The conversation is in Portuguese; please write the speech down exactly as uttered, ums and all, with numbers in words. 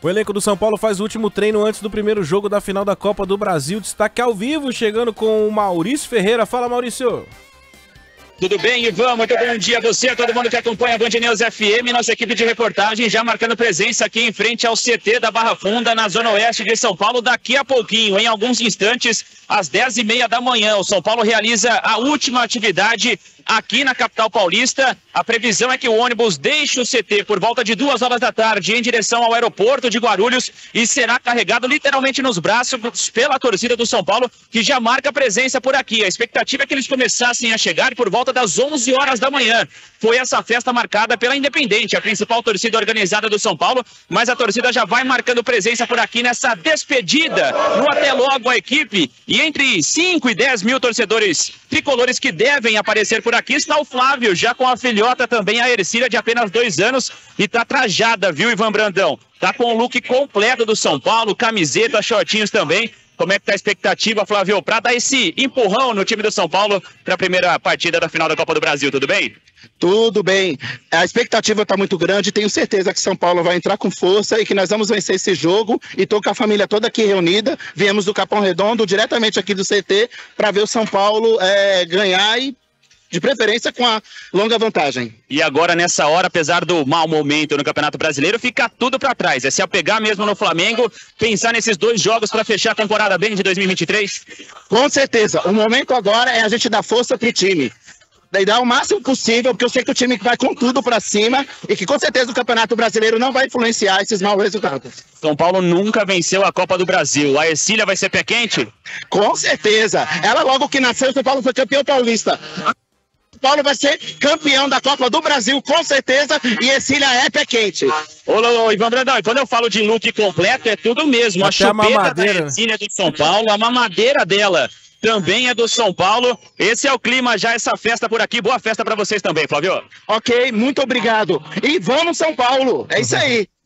O elenco do São Paulo faz o último treino antes do primeiro jogo da final da Copa do Brasil. Destaque ao vivo, chegando com o Maurício Ferreira. Fala, Maurício. Tudo bem, Ivan? Muito bom dia a você, a todo mundo que acompanha a Band News F M. Nossa equipe de reportagem já marcando presença aqui em frente ao C T da Barra Funda, na zona oeste de São Paulo. Daqui a pouquinho, em alguns instantes, às dez e meia da manhã, o São Paulo realiza a última atividade aqui na capital paulista. A previsão é que o ônibus deixe o C T por volta de duas horas da tarde em direção ao aeroporto de Guarulhos e será carregado literalmente nos braços pela torcida do São Paulo, que já marca presença por aqui. A expectativa é que eles começassem a chegar por volta das onze horas da manhã. Foi essa festa marcada pela Independente, a principal torcida organizada do São Paulo, mas a torcida já vai marcando presença por aqui nessa despedida no até logo a equipe. E entre cinco e dez mil torcedores tricolores que devem aparecer por aqui está o Flávio, já com a filhota também, a Ercília, de apenas dois anos, e tá trajada, viu, Ivan Brandão? Tá com o look completo do São Paulo, camiseta, shortinhos também. Como é que tá a expectativa, Flávio, para dar esse empurrão no time do São Paulo para a primeira partida da final da Copa do Brasil, tudo bem? Tudo bem, a expectativa está muito grande, tenho certeza que São Paulo vai entrar com força e que nós vamos vencer esse jogo, e estou com a família toda aqui reunida, viemos do Capão Redondo, diretamente aqui do C T, para ver o São Paulo é, ganhar e de preferência com a longa vantagem. E agora, nessa hora, apesar do mau momento no Campeonato Brasileiro, fica tudo para trás. É se apegar mesmo no Flamengo, pensar nesses dois jogos para fechar a temporada bem de dois mil e vinte e três? Com certeza. O momento agora é a gente dar força pro time. Daí dar o máximo possível, porque eu sei que o time vai com tudo para cima e que com certeza o Campeonato Brasileiro não vai influenciar esses maus resultados. São Paulo nunca venceu a Copa do Brasil. A Ercília vai ser pé quente? Com certeza. Ela logo que nasceu, São Paulo foi campeão paulista. Paulo vai ser campeão da Copa do Brasil, com certeza, e Ercília é pé quente. Ô, ô, ô, Ivan Brandão, e quando eu falo de look completo, é tudo mesmo. Até a a chupeta mamadeira, da Ercília é do São Paulo, a mamadeira dela também é do São Paulo. Esse é o clima já, essa festa por aqui. Boa festa para vocês também, Flávio. Ok, muito obrigado. E vamos São Paulo, é isso aí.